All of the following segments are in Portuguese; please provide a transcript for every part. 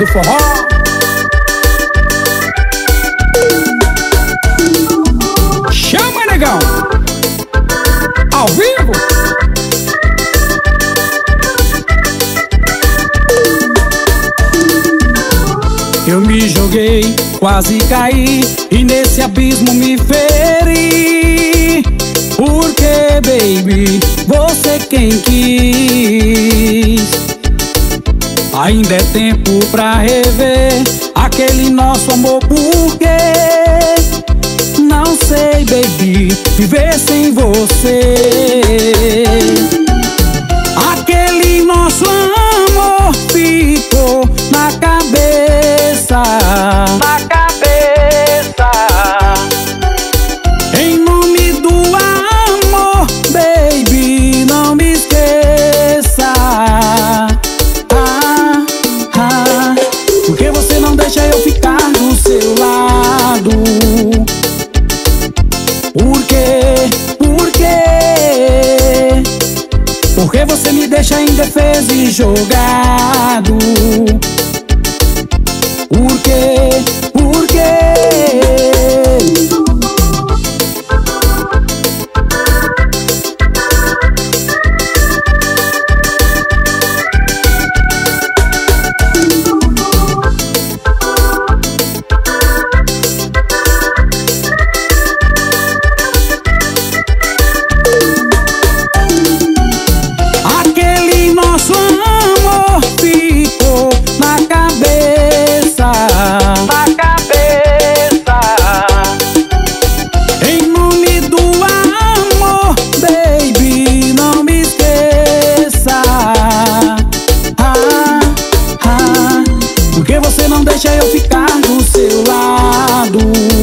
do forró. Chama, negão, ao vivo. Eu me joguei, quase caí, e nesse abismo me feri. Porque, baby, você quem quis. Ainda é tempo pra rever aquele nosso amor, porque não sei, baby, viver sem você. Aquele nosso amor ficou na cabeça, na cabeça. Em nome do amor, baby, não me esqueça. Porque você não deixa eu ficar do seu lado? Por quê? Por quê? Porque você me deixa indefeso e jogado? Por quê? Por quê? Aquele nosso amor ficou na cabeça, na cabeça. Em nome do amor, baby, não me esqueça. Porque você não deixa eu ficar do seu lado?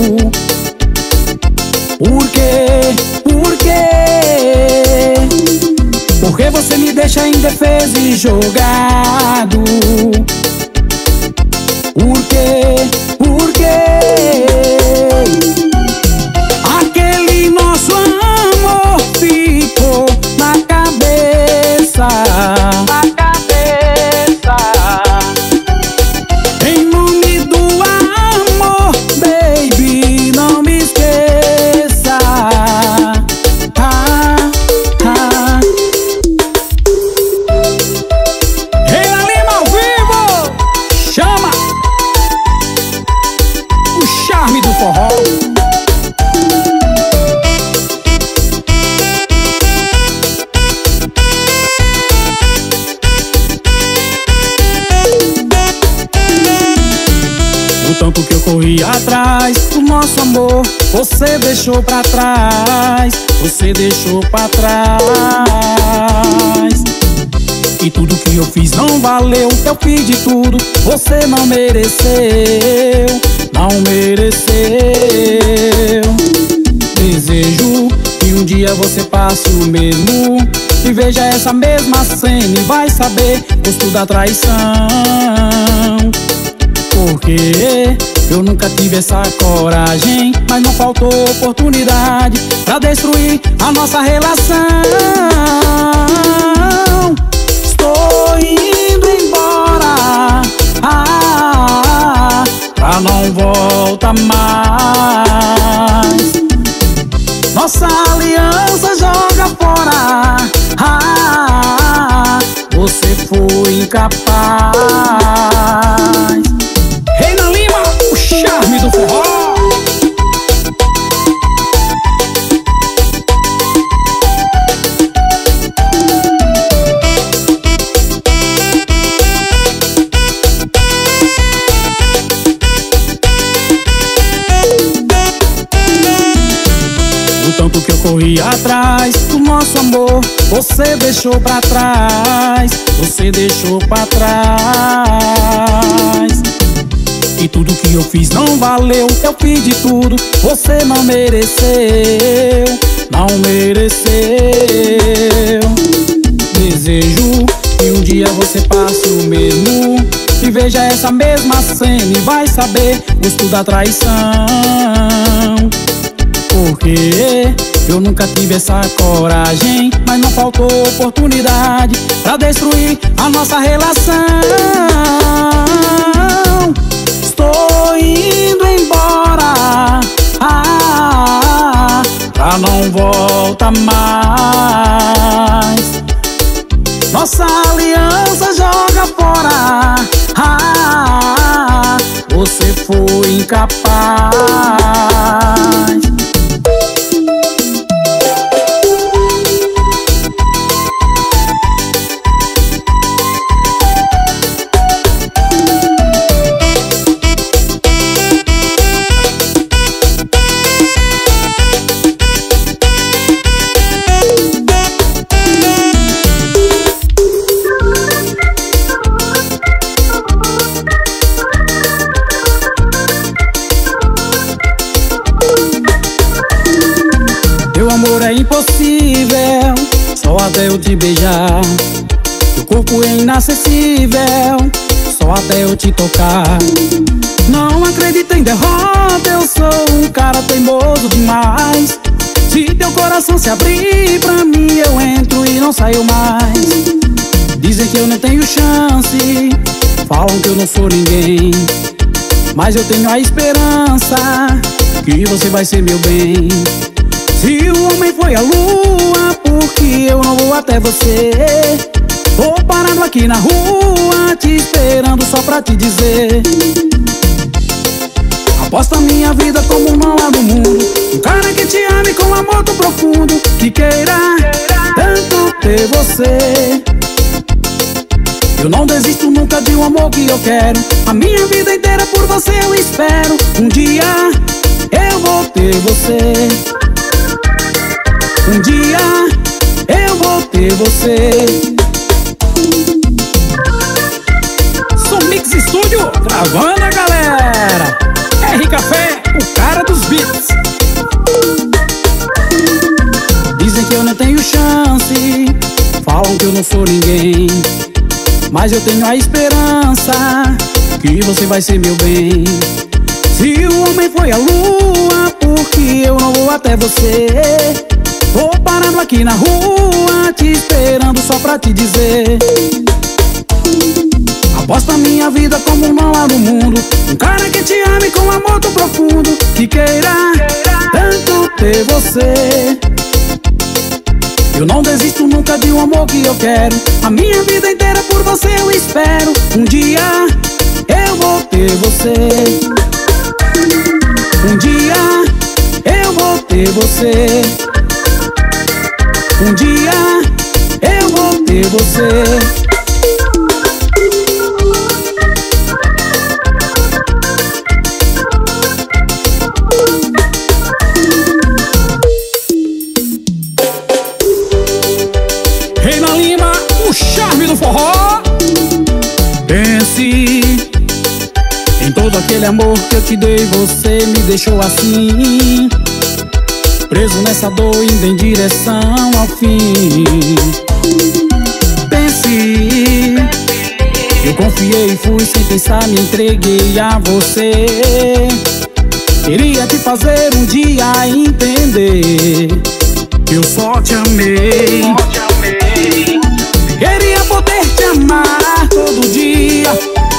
Por quê? Por quê? Porque você me deixa indefeso e jogado? Por quê? Por quê? Aquele nosso amor ficou na cabeça, na cabeça. Em nome do amor, baby, não me esqueça. Reina Lima ao vivo, chama o charme do forró. O tanto que eu corri atrás do nosso amor, você deixou pra trás, você deixou pra trás. E tudo que eu fiz não valeu, eu pedi tudo, você não mereceu, não mereceu. Desejo que um dia você passe o mesmo e veja essa mesma cena e vai saber o gosto da traição. Porque eu nunca tive essa coragem, mas não faltou oportunidade pra destruir a nossa relação. Estou indo embora, pra não volta mais. Nossa aliança joga fora, você foi incapaz. Reina Lima, o charme do forró. O tanto que eu corri atrás do nosso amor, você deixou pra trás, você deixou pra trás. E tudo que eu fiz não valeu, eu pedi tudo, você não mereceu, não mereceu. Desejo que um dia você passe o mesmo e veja essa mesma cena e vai saber o gosto da traição. Porque eu nunca tive essa coragem, mas não faltou oportunidade pra destruir a nossa relação. não, estou indo embora. Já não volta mais. Nossa aliança joga fora. Você foi incapaz. Teu amor é impossível, só até eu te beijar. Teu corpo é inacessível, só até eu te tocar. Não acredito em derrota, eu sou um cara teimoso demais. Se teu coração se abrir pra mim, eu entro e não saio mais. Dizem que eu não tenho chance, falam que eu não sou ninguém, mas eu tenho a esperança que você vai ser meu bem. Se o homem foi à lua, por que eu não vou até você? Tô parado aqui na rua, te esperando só pra te dizer: aposta minha vida como não há no mundo. Um cara que te ame com amor tão profundo, que queira tanto ter você. Eu não desisto nunca de um amor que eu quero. A minha vida inteira por você eu espero. Um dia eu vou ter você. Um dia eu vou ter você. Som Mix Studio, gravando a galera. R Café, o cara dos beats. Dizem que eu não tenho chance, falam que eu não sou ninguém, mas eu tenho a esperança que você vai ser meu bem. Se o homem foi à lua, por que eu não vou até você? Tô parado aqui na rua, te esperando só pra te dizer: aposta minha vida como não há no mundo. Um cara que te ame com amor tão profundo, que queira tanto ter você. Eu não desisto nunca de um amor que eu quero. A minha vida inteira por você eu espero. Um dia eu vou ter você. Um dia eu vou ter você. Um dia eu vou ter você. Reina Lima, o charme do forró. Pense em todo aquele amor que eu te dei, você me deixou assim, preso nessa dor, indo em direção ao fim. Pense, eu confiei e fui sem pensar, me entreguei a você. Queria te fazer um dia entender que eu só te amei. Queria poder te amar todo dia.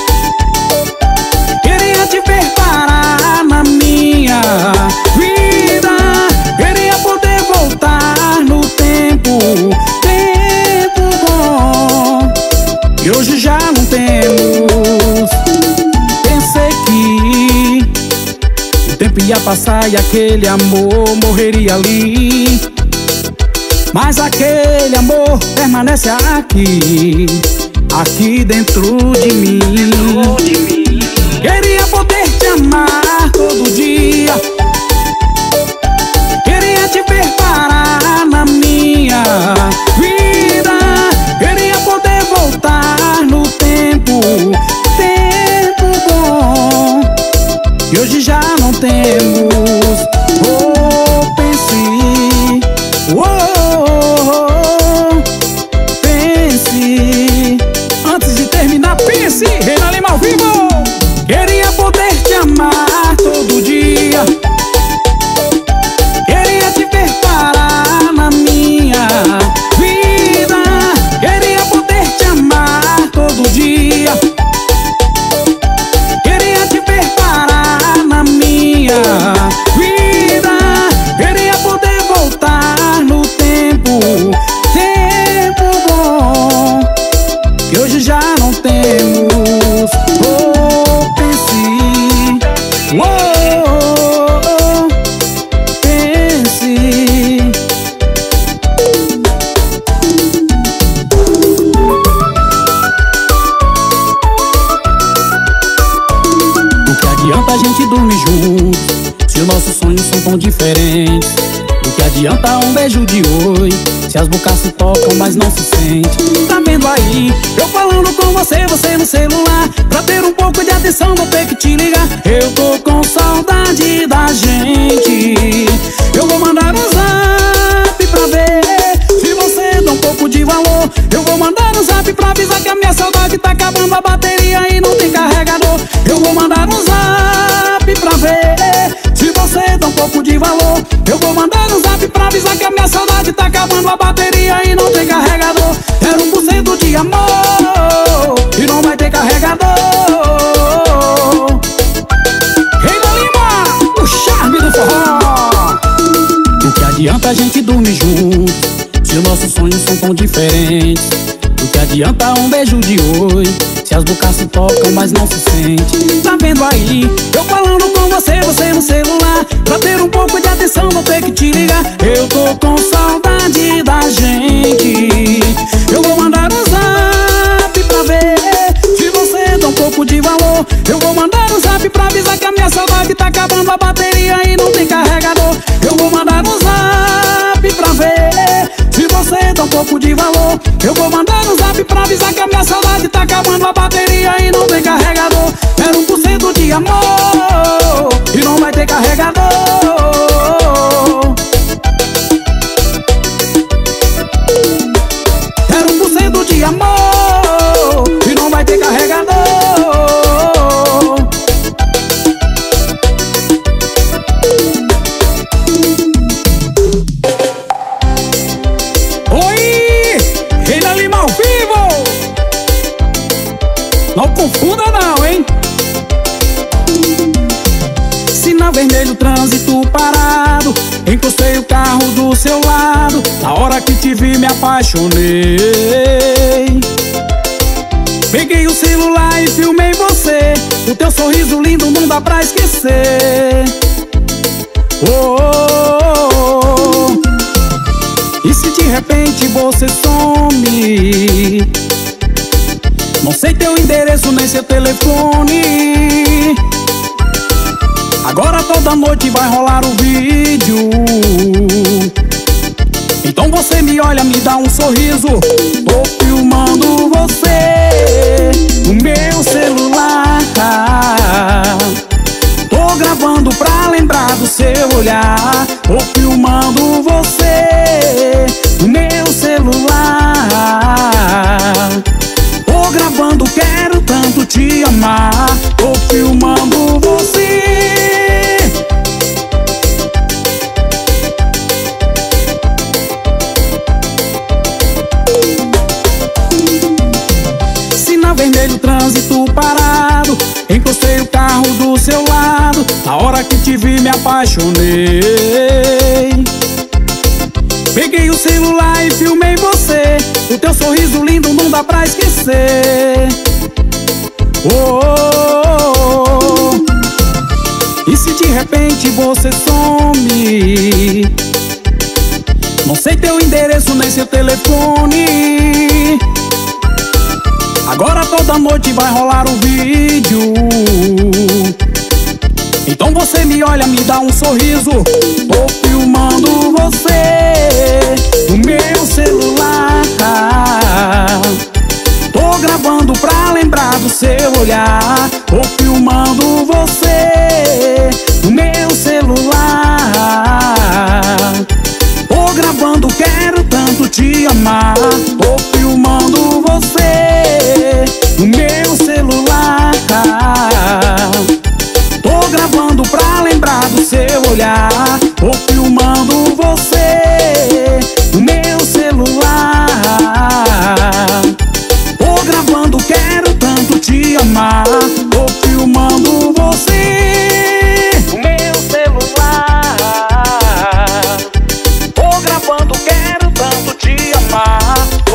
Queria te ver parar na minha vida. Queria poder voltar no tempo, tempo bom, e hoje já não temos. Pensei que o tempo ia passar e aquele amor morreria ali, mas aquele amor permanece aqui, aqui dentro de mim. Queria poder te amar todo dia. Queria te ver parar na minha vida. Queria poder voltar no tempo, tempo bom, e hoje já não temos. Oh, pense, oh, pense. Antes de terminar, pense. Reina Lima ao vivo. Queria poder te amar todo dia. Queria te ver parar na minha gente dormir juntos se os nossos sonhos são tão diferentes? Do que adianta um beijo de oi se as bocas se tocam, mas não se sente? Tá vendo aí, eu falando com você, você no celular. Pra ter um pouco de atenção vou ter que te ligar. Eu tô com saudade da gente. Eu vou mandar um zap pra ver se você dá um pouco de valor. Eu vou mandar um zap pra avisar que a minha saudade tá acabando a bateria e não tem carregador. Eu vou mandar um zap pra ver se você dá um pouco de valor. Eu vou mandar um zap pra avisar que a minha saudade tá acabando a bateria e não tem carregador. Quero 1% de amor e não vai ter carregador. Rei da Lima, o charme do forró. Do que adianta a gente dormir juntos se os nossos sonhos são tão diferentes? Do que adianta um beijo de oi se as bocas se tocam, mas não se sente? Tá vendo aí, eu falando com você, você no celular. Pra ter um pouco de atenção vou ter que te ligar. Eu tô com saudade da gente. Eu vou mandar um zap pra ver se você dá um pouco de valor. Eu vou mandar um zap pra avisar que a minha saudade tá acabando a bateria e não tem carregador. Eu vou mandar um zap pra ver se você dá um pouco de valor. Eu vou mandar um zap pra avisar que a minha saudade tá acabando a bateria e não tem carregador. Quero 1% de amor e não vai ter carregador. Quero 1% de amor e não vai ter carregador. Não confunda não, hein? Sinal vermelho, trânsito parado. Encostei o carro do seu lado. Na hora que te vi me apaixonei. Peguei o celular e filmei você. O teu sorriso lindo não dá pra esquecer. Oh, oh, oh. E se de repente você some? Não sei teu endereço nem seu telefone. Agora toda noite vai rolar o vídeo. Então você me olha, me dá um sorriso. Tô filmando você no meu celular. Tô gravando pra lembrar do seu olhar. Tô filmando você no meu celular. Tô gravando, quero tanto te amar. Tô filmando você. Sinal vermelho, trânsito parado. Encostei o carro do seu lado. Na hora que te vi me apaixonei. Peguei o celular e filmei você. O teu sorriso lindo não dá pra esquecer. Oh, oh, oh. E se de repente você some? Não sei teu endereço nem seu telefone. Agora toda noite vai rolar o vídeo. Então você me olha, me dá um sorriso. Tô filmando você no meu celular. Tô gravando pra lembrar do seu olhar. Tô filmando você no meu celular. Tô gravando, quero tanto te amar. Tô filmando você no meu celular. Tô gravando pra lembrar do seu olhar. Tô filmando você no meu celular. Tô gravando, quero tanto te amar. Tô filmando você no meu celular. Tô gravando, quero tanto te amar.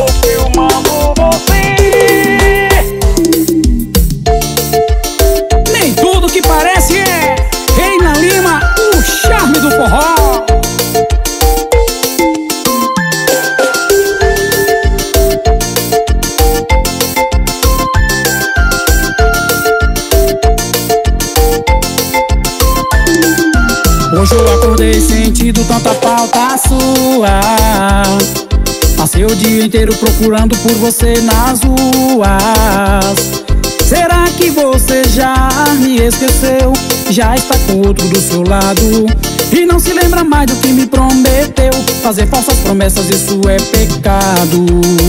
sua. Passei o dia inteiro procurando por você nas ruas. Será que você já me esqueceu? Já está com outro do seu lado e não se lembra mais do que me prometeu. Fazer falsas promessas, isso é pecado.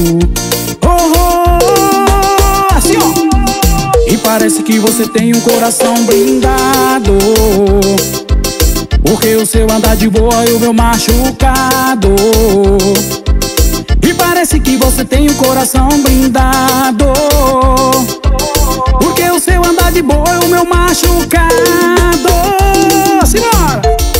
Assim, ó. E parece que você tem um coração blindado, porque o seu andar de boa e o meu machucado. E parece que você tem um coração blindado, porque o seu andar de boa e o meu machucado. Simbora!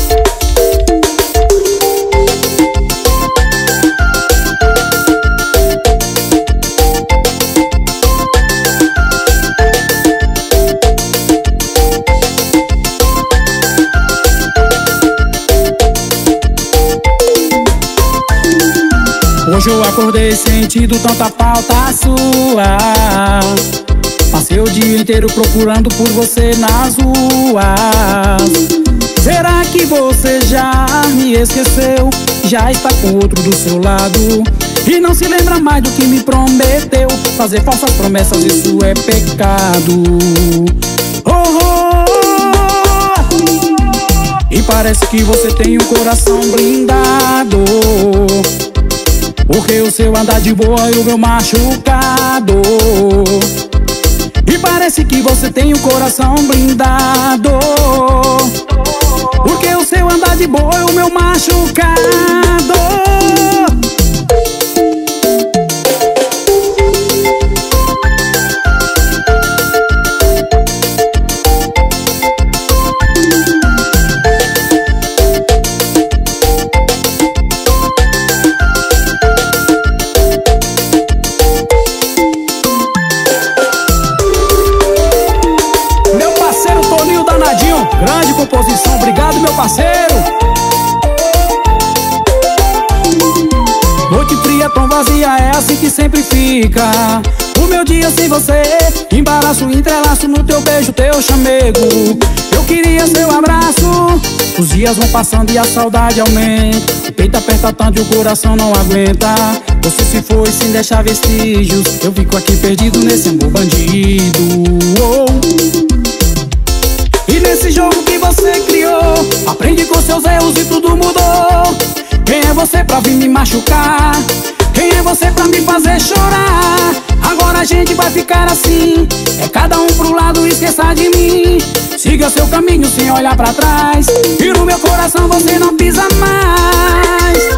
Hoje eu acordei sentindo tanta falta sua. Passei o dia inteiro procurando por você nas ruas. Será que você já me esqueceu? Já está com outro do seu lado e não se lembra mais do que me prometeu. Fazer falsas promessas, isso é pecado. E parece que você tem um coração blindado, porque o seu andar de boa e o meu machucado. E parece que você tem um coração blindado, porque o seu andar de boa e o meu machucado. Grande composição, obrigado meu parceiro. Noite fria, tão vazia, é assim que sempre fica o meu dia sem você. Embaraço, entrelaço no teu beijo, teu chamego. Eu queria seu abraço. Os dias vão passando e a saudade aumenta. O peito aperta tanto e o coração não aguenta. Você se foi sem deixar vestígios. Eu fico aqui perdido nesse amor bandido. E nesse jogo que você criou, aprende com seus erros e tudo mudou. Quem é você pra vir me machucar? Quem é você pra me fazer chorar? Agora a gente vai ficar assim, é cada um pro lado, esqueça de mim. Siga seu caminho sem olhar pra trás, e no meu coração você não pisa mais.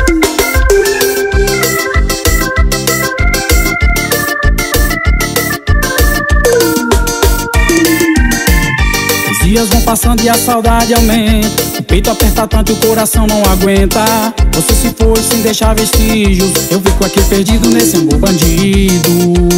Dias vão passando e a saudade aumenta. O peito aperta tanto e o coração não aguenta. Você se foi sem deixar vestígios. Eu fico aqui perdido nesse amor bandido.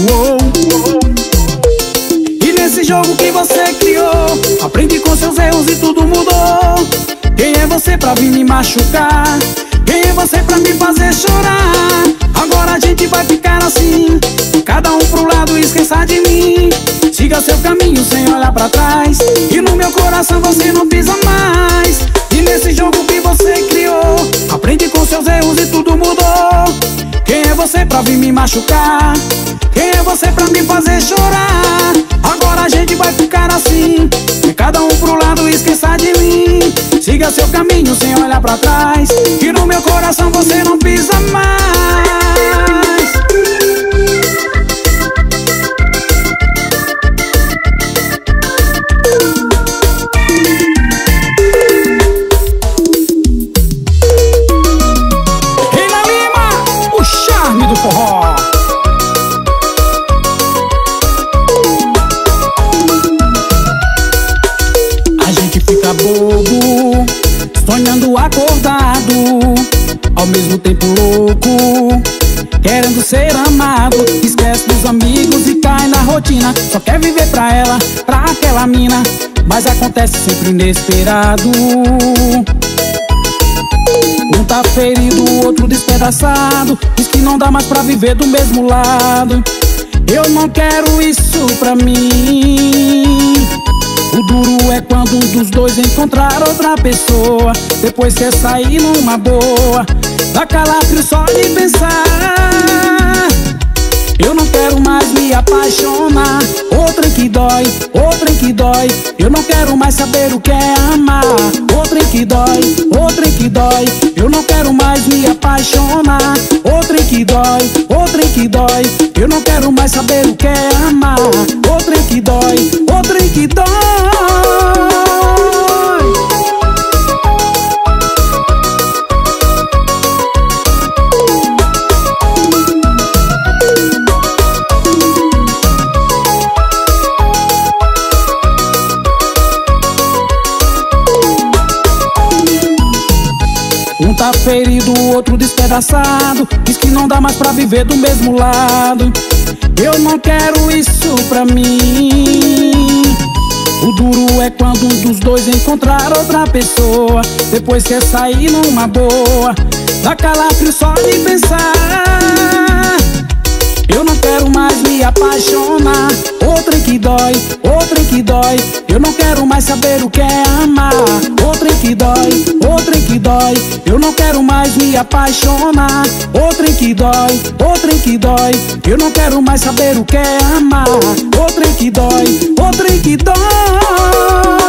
E nesse jogo que você criou, aprende com seus erros e tudo mudou. Quem é você pra vir me machucar? Quem é você pra me fazer chorar? Agora a gente vai ficar assim, cada um pro lado, esqueça de mim. Siga seu caminho sem olhar pra trás, e no meu coração você não pisa mais. E nesse jogo que você criou, aprende com seus erros e tudo mudou. Quem é você pra vir me machucar? Quem é você pra me fazer chorar? Agora a gente vai ficar assim, cada um pro lado, esqueça de mim. Siga seu caminho sem olhar pra trás, e no meu coração você não pisa mais. Do forró. A gente fica bobo, sonhando acordado, ao mesmo tempo louco, querendo ser amado. Esquece dos amigos e cai na rotina, só quer viver pra ela, pra aquela mina, mas acontece sempre inesperado. Um tá ferido, o outro despedaçado, diz que não dá mais pra viver do mesmo lado. Eu não quero isso pra mim. O duro é quando um dos dois encontrar outra pessoa, depois quer sair numa boa. Dá calafrio só de pensar. Eu não quero mais me apaixonar. Outra que dói, outra que dói. Eu não quero mais saber o que é amar. Outra que dói, outra que dói. Eu não quero mais me apaixonar. Outra que dói, outra que dói. Eu não quero mais saber o que é amar. Outra que dói, outra que dói. Um tá ferido, o outro despedaçado. Diz que não dá mais pra viver do mesmo lado. Eu não quero isso pra mim. O duro é quando um dos dois encontrar outra pessoa, depois quer sair numa boa. Dá calafrio só de pensar. Eu não quero mais me apaixonar. Outra que dói, outra que dói. Eu não quero mais saber o que é amar. Outra que dói, outra que dói. Eu não quero mais me apaixonar. Outra que dói, outra que dói. Eu não quero mais saber o que é amar. Outra que dói, outra que dói.